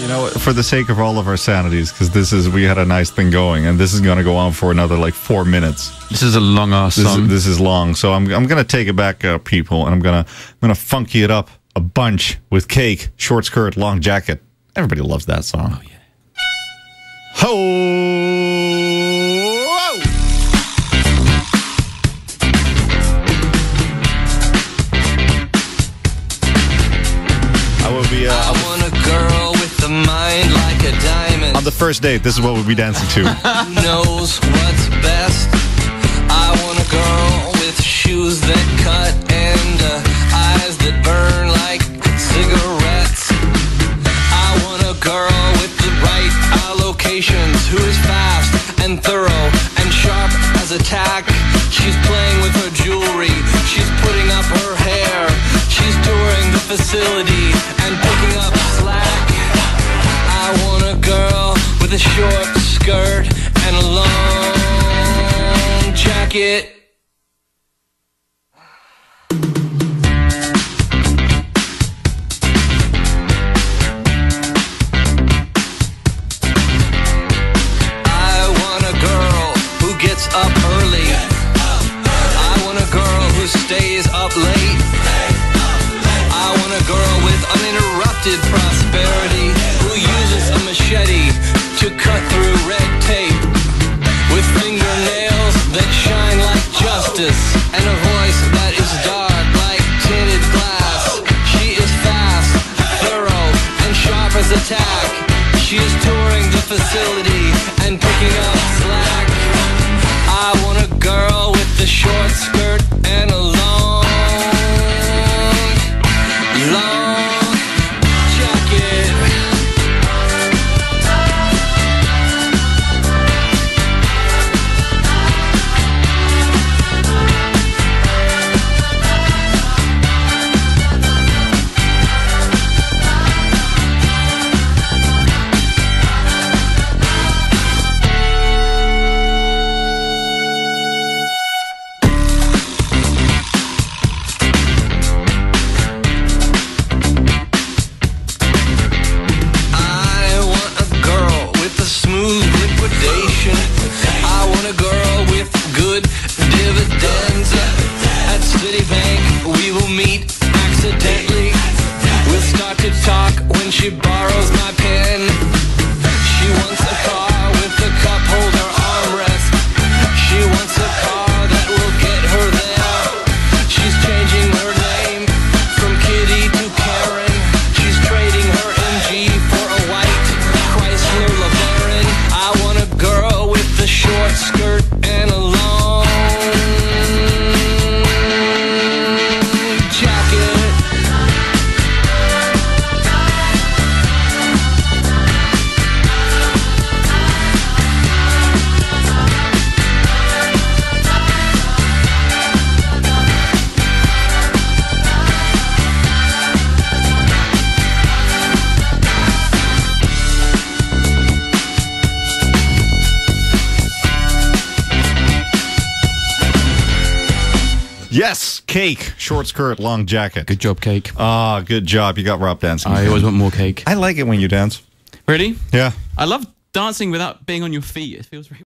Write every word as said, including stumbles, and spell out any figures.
You know, for the sake of all of our sanities, because this is, we had a nice thing going, and this is going to go on for another like four minutes. This is a long ass song. This is, this is long, so I'm I'm going to take it back, uh, people, and I'm going to I'm going to funky it up a bunch with Cake, short skirt, long jacket. Everybody loves that song. Oh yeah. Ho! I will be. Uh, I want a girl with a mind like a diamond. On the first date, this is what we'll be dancing to. Who knows what's best? I want a girl with shoes that cut and uh, eyes that burn like cigarettes. I want a girl with the right allocations, who is fast and thorough and sharp as a tack. She's playing with her jewelry, she's putting up her hair, she's touring the facility and picking up slack. I want a girl with a short skirt and a long jacket. I want a girl who gets up early. I want a girl who stays up late. I want a girl with uninterrupted prosperity, who uses a machete to cut through red tape, with fingernails that shine like justice and a voice that is dark like tinted glass. She is fast, thorough, and sharp as a tack. She is touring the facility and picking up slack. I want a girl with the short skirt and a long, long jacket. I want a girl with good dividends. At Citibank we will meet accidentally. We'll start to talk when she borrows my pen. She wants a car with a cup holder armrest. She wants a car that will get her there. She's changing her name from Kitty to Karen. She's trading her M G for a white Chrysler LeBaron. I want a girl with a short skirt and a long jacket. Yes, Cake, short skirt, long jacket. Good job, Cake. Ah, good job. You got Rob dancing. I always want more Cake. I like it when you dance. Really? Yeah. I love dancing without being on your feet. It feels very